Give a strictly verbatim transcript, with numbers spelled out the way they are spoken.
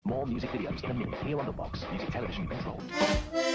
More music videos than here on the box. Music television control.